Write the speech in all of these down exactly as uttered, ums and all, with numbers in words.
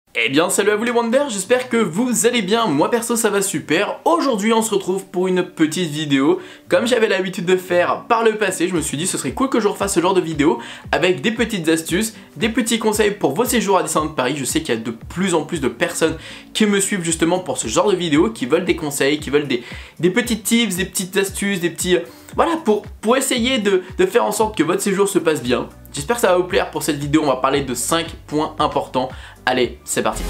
Eh bien salut à vous les Wonders, j'espère que vous allez bien, moi perso ça va super. Aujourd'hui on se retrouve pour une petite vidéo. Comme j'avais l'habitude de faire par le passé, je me suis dit ce serait cool que je refasse ce genre de vidéo avec des petites astuces, des petits conseils pour vos séjours à Disneyland Paris. Je sais qu'il y a de plus en plus de personnes qui me suivent justement pour ce genre de vidéo, qui veulent des conseils, qui veulent des, des petits tips, des petites astuces, des petits... Voilà, pour, pour essayer de, de faire en sorte que votre séjour se passe bien. J'espère que ça va vous plaire. Pour cette vidéo, on va parler de cinq points importants. Allez, c'est parti.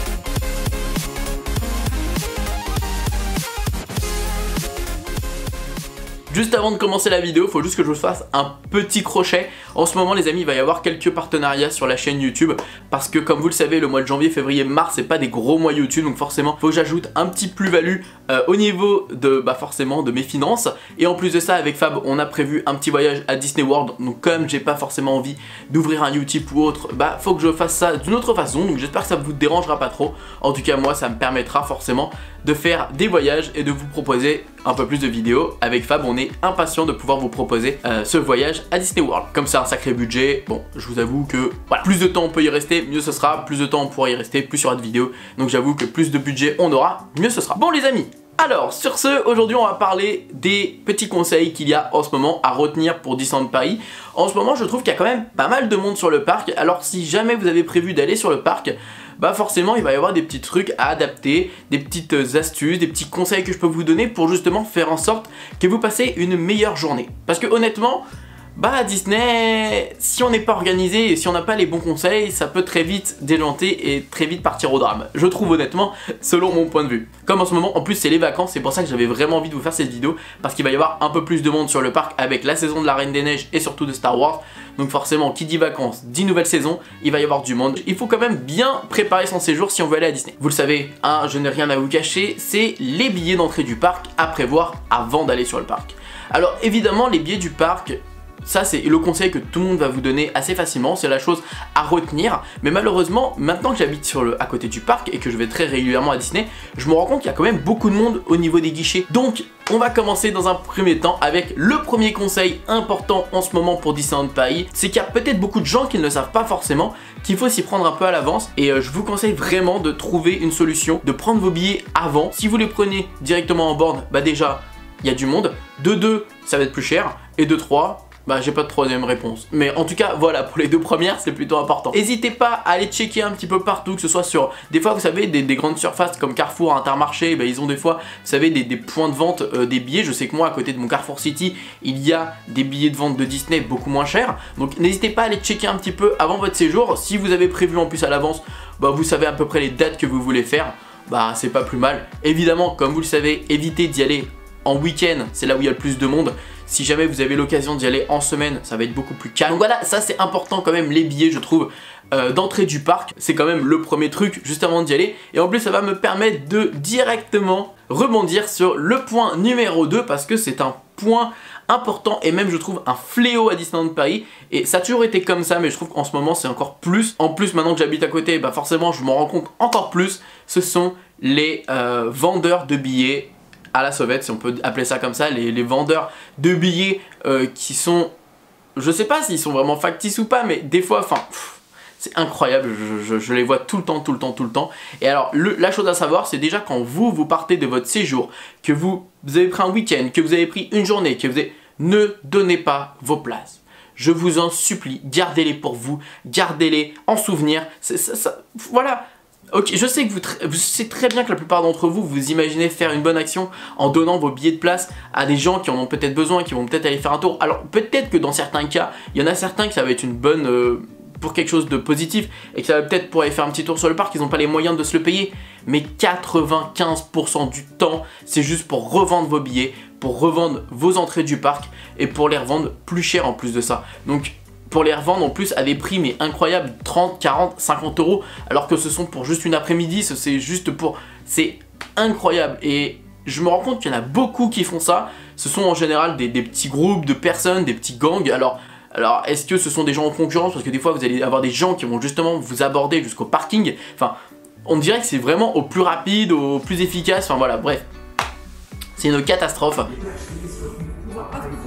Juste avant de commencer la vidéo, il faut juste que je vous fasse un petit crochet. En ce moment les amis, il va y avoir quelques partenariats sur la chaîne YouTube parce que comme vous le savez, le mois de janvier, février, mars, c'est pas des gros mois YouTube, donc forcément, il faut que j'ajoute un petit plus-value euh, au niveau de, bah forcément, de mes finances. Et en plus de ça, avec Fab, on a prévu un petit voyage à Disney World. Donc comme j'ai pas forcément envie d'ouvrir un Utip ou autre, bah faut que je fasse ça d'une autre façon. Donc j'espère que ça vous dérangera pas trop. En tout cas, moi, ça me permettra forcément de faire des voyages et de vous proposer un peu plus de vidéos. Avec Fab, on est impatient de pouvoir vous proposer euh, ce voyage à Disney World. Comme c'est un sacré budget, bon, je vous avoue que voilà, plus de temps on peut y rester, mieux ce sera. Plus de temps on pourra y rester, plus il y aura de vidéos. Donc j'avoue que plus de budget on aura, mieux ce sera. Bon les amis, alors sur ce, aujourd'hui on va parler des petits conseils qu'il y a en ce moment à retenir pour Disneyland Paris. En ce moment je trouve qu'il y a quand même pas mal de monde sur le parc. Alors si jamais vous avez prévu d'aller sur le parc, bah forcément il va y avoir des petits trucs à adapter, des petites astuces, des petits conseils que je peux vous donner pour justement faire en sorte que vous passez une meilleure journée. Parce que honnêtement, bah à Disney, si on n'est pas organisé et si on n'a pas les bons conseils, ça peut très vite déjanter et très vite partir au drame. Je trouve honnêtement, selon mon point de vue. Comme en ce moment, en plus c'est les vacances, c'est pour ça que j'avais vraiment envie de vous faire cette vidéo. Parce qu'il va y avoir un peu plus de monde sur le parc avec la saison de la Reine des Neiges et surtout de Star Wars. Donc forcément, qui dit vacances, dit nouvelle saison, il va y avoir du monde. Il faut quand même bien préparer son séjour si on veut aller à Disney. Vous le savez, hein, je n'ai rien à vous cacher, c'est les billets d'entrée du parc à prévoir avant d'aller sur le parc. Alors évidemment, les billets du parc... ça c'est le conseil que tout le monde va vous donner assez facilement, c'est la chose à retenir. Mais malheureusement, maintenant que j'habite sur le à côté du parc et que je vais très régulièrement à Disney, je me rends compte qu'il y a quand même beaucoup de monde au niveau des guichets. Donc on va commencer dans un premier temps avec le premier conseil important en ce moment pour Disneyland Paris. C'est qu'il y a peut-être beaucoup de gens qui ne le savent pas forcément, qu'il faut s'y prendre un peu à l'avance. Et euh, je vous conseille vraiment de trouver une solution, de prendre vos billets avant. Si vous les prenez directement en board, bah déjà il y a du monde. De deux, ça va être plus cher. Et de trois, bah j'ai pas de troisième réponse. Mais en tout cas voilà, pour les deux premières c'est plutôt important. N'hésitez pas à aller checker un petit peu partout, que ce soit sur... Des fois vous savez des, des grandes surfaces comme Carrefour, Intermarché, bah, ils ont des fois, vous savez, des, des points de vente euh, des billets. Je sais que moi à côté de mon Carrefour City, il y a des billets de vente de Disney beaucoup moins chers. Donc n'hésitez pas à aller checker un petit peu avant votre séjour. Si vous avez prévu en plus à l'avance, bah vous savez à peu près les dates que vous voulez faire. Bah c'est pas plus mal. Évidemment, comme vous le savez, évitez d'y aller en week-end, c'est là où il y a le plus de monde. Si jamais vous avez l'occasion d'y aller en semaine, ça va être beaucoup plus calme. Donc voilà, ça c'est important quand même, les billets je trouve, euh, d'entrée du parc. C'est quand même le premier truc juste avant d'y aller. Et en plus ça va me permettre de directement rebondir sur le point numéro deux parce que c'est un point important et même je trouve un fléau à Disneyland Paris. Et ça a toujours été comme ça, mais je trouve qu'en ce moment c'est encore plus. En plus maintenant que j'habite à côté, bah forcément je m'en rends compte encore plus. Ce sont les euh, vendeurs de billets à la sauvette, si on peut appeler ça comme ça, les, les vendeurs de billets euh, qui sont, je sais pas s'ils sont vraiment factices ou pas, mais des fois, enfin, c'est incroyable, je, je, je les vois tout le temps, tout le temps, tout le temps. Et alors, le, la chose à savoir, c'est déjà quand vous, vous partez de votre séjour, que vous, vous avez pris un week-end, que vous avez pris une journée, que vous avez... Ne donnez pas vos places. Je vous en supplie, gardez-les pour vous, gardez-les en souvenir, c'est, ça, ça, voilà. Ok, je sais que vous, vous savez très bien que la plupart d'entre vous, vous imaginez faire une bonne action en donnant vos billets de place à des gens qui en ont peut-être besoin et qui vont peut-être aller faire un tour. Alors peut-être que dans certains cas, il y en a certains que ça va être une bonne... Euh, pour quelque chose de positif et que ça va peut-être pour aller faire un petit tour sur le parc, ils n'ont pas les moyens de se le payer. Mais quatre-vingt-quinze pour cent du temps, c'est juste pour revendre vos billets, pour revendre vos entrées du parc et pour les revendre plus cher en plus de ça. Donc pour les revendre en plus à des prix mais incroyables, trente, quarante, cinquante euros, alors que ce sont pour juste une après-midi, c'est juste pour... c'est incroyable. Et je me rends compte qu'il y en a beaucoup qui font ça. Ce sont en général des, des petits groupes de personnes, des petits gangs. Alors, alors est-ce que ce sont des gens en concurrence? Parce que des fois vous allez avoir des gens qui vont justement vous aborder jusqu'au parking. Enfin, on dirait que c'est vraiment au plus rapide, au plus efficace. Enfin voilà, bref. C'est une catastrophe.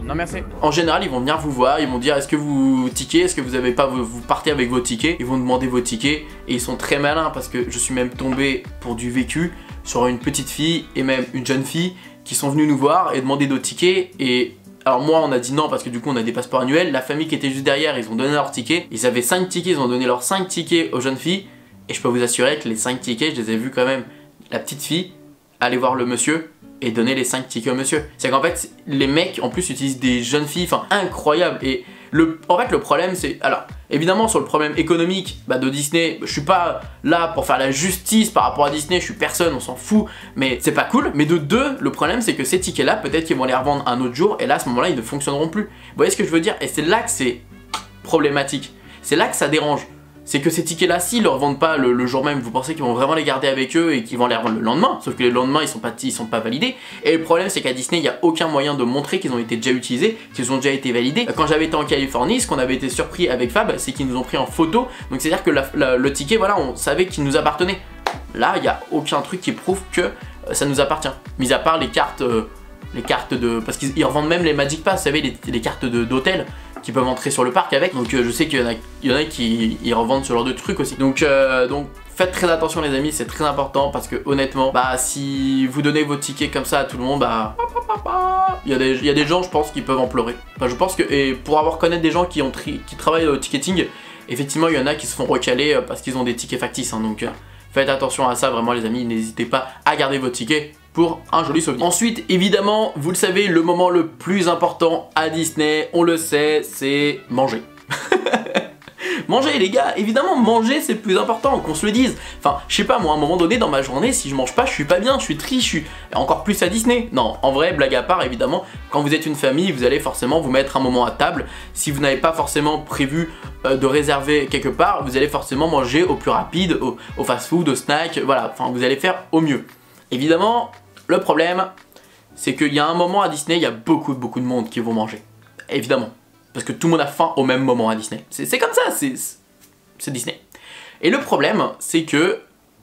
Non merci. En général, ils vont venir vous voir, ils vont dire est-ce que vous tickez, est-ce que vous avez pas, vous, vous partez avec vos tickets, ils vont demander vos tickets et ils sont très malins parce que je suis même tombé pour du vécu sur une petite fille et même une jeune fille qui sont venus nous voir et demander nos tickets et alors moi on a dit non parce que du coup on a des passeports annuels, la famille qui était juste derrière ils ont donné leurs tickets, ils avaient cinq tickets, ils ont donné leurs cinq tickets aux jeunes filles et je peux vous assurer que les cinq tickets je les ai vus quand même, la petite fille aller voir le monsieur et donner les cinq tickets au monsieur. C'est qu'en fait les mecs en plus utilisent des jeunes filles, enfin incroyable et le, en fait le problème c'est, alors évidemment sur le problème économique bah, de Disney, je suis pas là pour faire la justice par rapport à Disney, je suis personne, on s'en fout, mais c'est pas cool. Mais de deux, le problème c'est que ces tickets là peut-être qu'ils vont les revendre un autre jour et là à ce moment là ils ne fonctionneront plus. Vous voyez ce que je veux dire? Et c'est là que c'est problématique, c'est là que ça dérange. C'est que ces tickets-là, s'ils ne les revendent pas le, le jour même, vous pensez qu'ils vont vraiment les garder avec eux et qu'ils vont les revendre le lendemain. Sauf que les lendemains, ils sont pas, ils sont pas validés. Et le problème, c'est qu'à Disney, il n'y a aucun moyen de montrer qu'ils ont été déjà utilisés, qu'ils ont déjà été validés. Quand j'avais été en Californie, ce qu'on avait été surpris avec Fab, c'est qu'ils nous ont pris en photo. Donc c'est-à-dire que la, la, le ticket, voilà, on savait qu'il nous appartenait. Là, il n'y a aucun truc qui prouve que euh, ça nous appartient. Mis à part les cartes, euh, les cartes de... Parce qu'ils revendent même les Magic Pass, vous savez, les, les cartes d'hôtel qui peuvent entrer sur le parc avec. Donc euh, je sais qu'il y, y en a qui ils revendent ce genre de trucs aussi. Donc, euh, donc faites très attention les amis, c'est très important parce que honnêtement, bah si vous donnez vos tickets comme ça à tout le monde, bah il y a des, il y a des gens je pense qui peuvent en pleurer. Enfin, je pense que, et pour avoir connaître des gens qui, ont tri, qui travaillent au ticketing, effectivement il y en a qui se font recaler parce qu'ils ont des tickets factices. Hein, donc euh, faites attention à ça vraiment les amis, n'hésitez pas à garder vos tickets pour un joli souvenir. Ensuite, évidemment, vous le savez, le moment le plus important à Disney, on le sait, c'est manger. Manger les gars, évidemment manger c'est le plus important, qu'on se le dise. Enfin, je sais pas moi, à un moment donné dans ma journée, si je mange pas, je suis pas bien, je suis triste, je suis encore plus à Disney. Non, en vrai, blague à part, évidemment, quand vous êtes une famille, vous allez forcément vous mettre un moment à table. Si vous n'avez pas forcément prévu euh, de réserver quelque part, vous allez forcément manger au plus rapide, au, au fast-food, au snack, voilà, enfin vous allez faire au mieux. Évidemment, le problème, c'est qu'il y a un moment à Disney, il y a beaucoup, beaucoup de monde qui vont manger. Évidemment. Parce que tout le monde a faim au même moment à Disney. C'est comme ça, c'est Disney. Et le problème, c'est que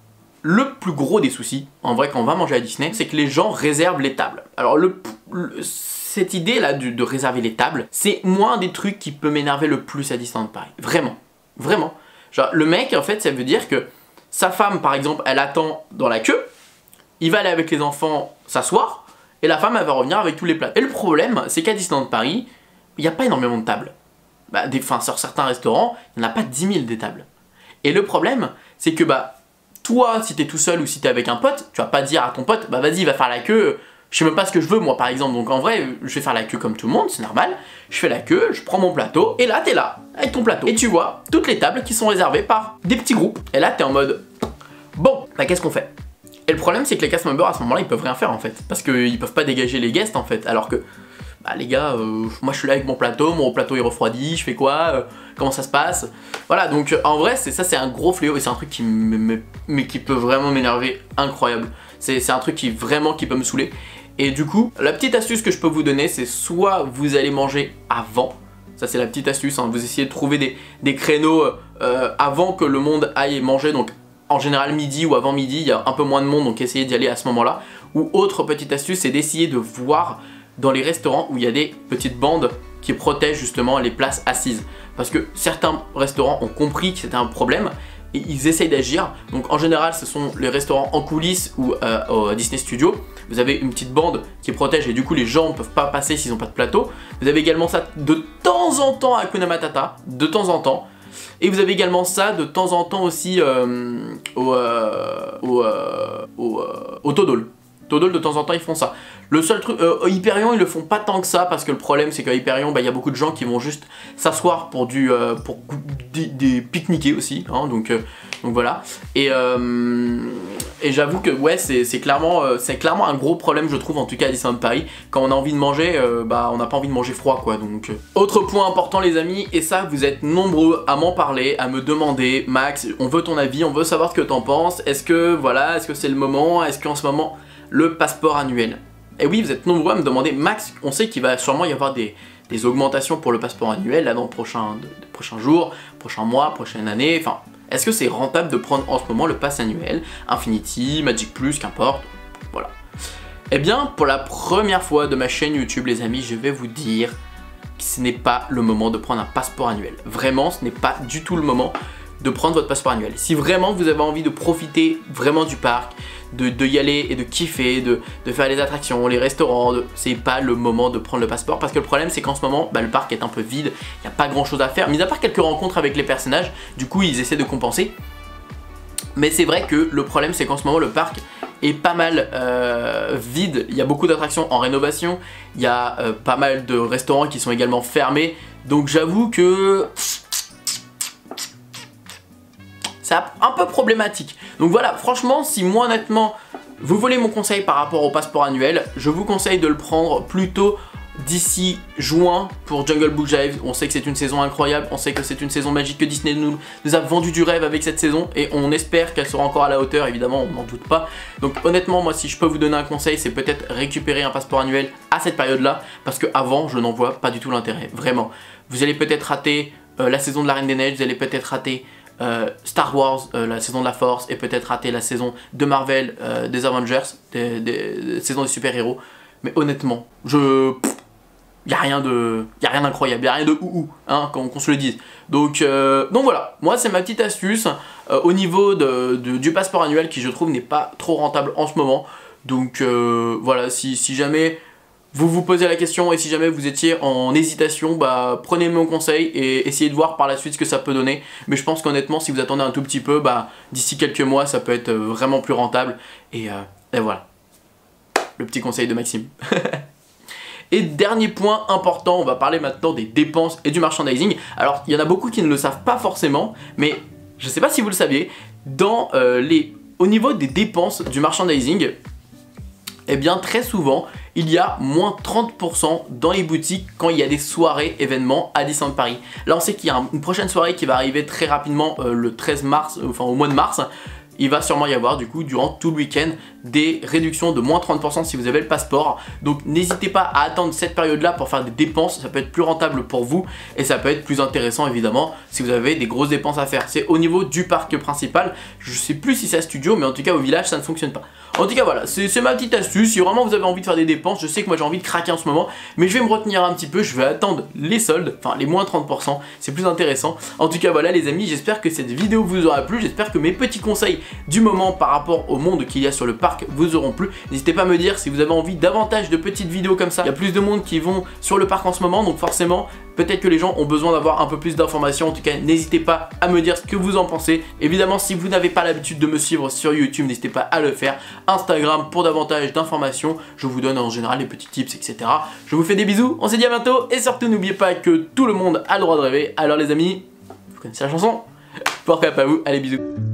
le plus gros des soucis, en vrai, quand on va manger à Disney, c'est que les gens réservent les tables. Alors, le, le, cette idée-là de, de réserver les tables, c'est moi un des trucs qui peut m'énerver le plus à Disneyland Paris. Vraiment. Vraiment. Genre, le mec, en fait, ça veut dire que sa femme, par exemple, elle attend dans la queue, il va aller avec les enfants s'asseoir, et la femme, elle va revenir avec tous les plats. Et le problème, c'est qu'à Disneyland Paris, il n'y a pas énormément de tables. Bah, des, enfin, sur certains restaurants, il n'y en a pas dix mille des tables. Et le problème, c'est que bah, toi, si t'es tout seul ou si t'es avec un pote, tu vas pas dire à ton pote, bah vas-y, va faire la queue, je sais même pas ce que je veux moi par exemple. Donc en vrai, je vais faire la queue comme tout le monde, c'est normal. Je fais la queue, je prends mon plateau, et là t'es là, avec ton plateau. Et tu vois toutes les tables qui sont réservées par des petits groupes. Et là t'es en mode, bon, bah qu'est-ce qu'on fait? Et le problème, c'est que les cast members à ce moment-là, ils peuvent rien faire en fait. Parce qu'ils peuvent pas dégager les guests en fait, alors que... Bah les gars, euh, moi je suis là avec mon plateau, mon plateau il refroidit, je fais quoi, euh, comment ça se passe? Voilà, donc euh, en vrai c'est ça, c'est un gros fléau et c'est un truc qui, mais qui peut vraiment m'énerver, incroyable. C'est un truc qui vraiment qui peut me saouler. Et du coup, la petite astuce que je peux vous donner, c'est soit vous allez manger avant, ça c'est la petite astuce, hein, vous essayez de trouver des, des créneaux euh, avant que le monde aille manger, donc en général midi ou avant midi, il y a un peu moins de monde, donc essayez d'y aller à ce moment-là. Ou autre petite astuce, c'est d'essayer de voir dans les restaurants où il y a des petites bandes qui protègent justement les places assises. Parce que certains restaurants ont compris que c'était un problème et ils essayent d'agir. Donc en général ce sont les restaurants en coulisses ou euh, au Disney Studio. Vous avez une petite bande qui protège et du coup les gens ne peuvent pas passer s'ils n'ont pas de plateau. Vous avez également ça de temps en temps à Hakuna Matata, de temps en temps. Et vous avez également ça de temps en temps aussi euh, au, euh, au, euh, au, euh, au Todol. Todol de temps en temps ils font ça. Le seul truc, euh, Hyperion ils le font pas tant que ça parce que le problème c'est qu'à Hyperion bah, il y a beaucoup de gens qui vont juste s'asseoir pour du euh, pour des, des pique-niquer aussi, hein, donc, euh, donc voilà. Et, euh, et j'avoue que ouais c'est clairement, euh, c'est clairement un gros problème je trouve en tout cas à Disneyland Paris. Quand on a envie de manger, euh, bah on n'a pas envie de manger froid quoi donc. Euh. Autre point important les amis, et ça vous êtes nombreux à m'en parler, à me demander, Max, on veut ton avis, on veut savoir ce que t'en penses, est-ce que voilà, est-ce que c'est le moment, est-ce qu'en ce moment le passeport annuel. Et oui, vous êtes nombreux à me demander, Max, on sait qu'il va sûrement y avoir des, des augmentations pour le passeport annuel, là dans le prochain, de, de prochains jours, prochains mois, prochaine année, enfin, est-ce que c'est rentable de prendre en ce moment le pass annuel, Infinity, Magic Plus, qu'importe, voilà. Eh bien, pour la première fois de ma chaîne YouTube, les amis, je vais vous dire que ce n'est pas le moment de prendre un passeport annuel. Vraiment, ce n'est pas du tout le moment de prendre votre passeport annuel. Si vraiment vous avez envie de profiter vraiment du parc, de, de y aller et de kiffer, de, de faire les attractions, les restaurants, de... c'est pas le moment de prendre le passeport, parce que le problème c'est qu'en ce moment bah, le parc est un peu vide, il n'y a pas grand chose à faire, mis à part quelques rencontres avec les personnages, du coup ils essaient de compenser. Mais c'est vrai que le problème c'est qu'en ce moment le parc est pas mal euh, vide, il y a beaucoup d'attractions en rénovation, il y a euh, pas mal de restaurants qui sont également fermés, donc j'avoue que c'est un peu problématique. Donc voilà, franchement, si moi honnêtement, vous voulez mon conseil par rapport au passeport annuel, je vous conseille de le prendre plutôt d'ici juin pour Jungle Book Jive. On sait que c'est une saison incroyable, on sait que c'est une saison magique, que Disney nous, nous a vendu du rêve avec cette saison et on espère qu'elle sera encore à la hauteur, évidemment, on n'en doute pas. Donc honnêtement, moi si je peux vous donner un conseil, c'est peut-être récupérer un passeport annuel à cette période-là, parce que avant, je n'en vois pas du tout l'intérêt, vraiment. Vous allez peut-être rater euh, la saison de la Reine des Neiges, vous allez peut-être rater Euh, Star Wars, euh, la saison de la Force, et peut-être rater la saison de Marvel, euh, des Avengers, des, des, des saisons des super-héros. Mais honnêtement, je... Il n'y a rien de... Y a rien d'incroyable, il n'y a rien de ouhou, hein, qu'on qu'on se le dise. Donc, euh, donc voilà, moi c'est ma petite astuce euh, au niveau de, de, du passeport annuel qui je trouve n'est pas trop rentable en ce moment. Donc euh, voilà, si, si jamais... vous vous posez la question et si jamais vous étiez en hésitation, bah prenez mon conseil et essayez de voir par la suite ce que ça peut donner. Mais je pense qu'honnêtement, si vous attendez un tout petit peu, bah d'ici quelques mois, ça peut être vraiment plus rentable. Et, euh, et voilà, le petit conseil de Maxime. Et dernier point important, on va parler maintenant des dépenses et du merchandising. Alors, il y en a beaucoup qui ne le savent pas forcément, mais je ne sais pas si vous le saviez, dans, euh, les... au niveau des dépenses du merchandising, eh bien très souvent il y a moins trente pour cent dans les boutiques quand il y a des soirées événements à Disneyland Paris. Là on sait qu'il y a une prochaine soirée qui va arriver très rapidement euh, le treize mars, euh, enfin au mois de mars. Il va sûrement y avoir du coup durant tout le week-end des réductions de moins trente pour cent si vous avez le passeport. Donc n'hésitez pas à attendre cette période là pour faire des dépenses, ça peut être plus rentable pour vous et ça peut être plus intéressant évidemment si vous avez des grosses dépenses à faire. C'est au niveau du parc principal, je sais plus si c'est à Studio mais en tout cas au village ça ne fonctionne pas. En tout cas voilà, c'est ma petite astuce, si vraiment vous avez envie de faire des dépenses, je sais que moi j'ai envie de craquer en ce moment, mais je vais me retenir un petit peu, je vais attendre les soldes, enfin les moins trente pour cent, c'est plus intéressant. En tout cas voilà les amis, j'espère que cette vidéo vous aura plu, j'espère que mes petits conseils du moment par rapport au monde qu'il y a sur le parc vous auront plu. N'hésitez pas à me dire si vous avez envie davantage de petites vidéos comme ça, il y a plus de monde qui vont sur le parc en ce moment, donc forcément peut-être que les gens ont besoin d'avoir un peu plus d'informations. En tout cas n'hésitez pas à me dire ce que vous en pensez. Évidemment si vous n'avez pas l'habitude de me suivre sur YouTube, n'hésitez pas à le faire. Instagram pour davantage d'informations, je vous donne en général les petits tips, et cetera. Je vous fais des bisous, on se dit à bientôt et surtout n'oubliez pas que tout le monde a le droit de rêver. Alors les amis, vous connaissez la chanson? Portez à pas vous, allez bisous.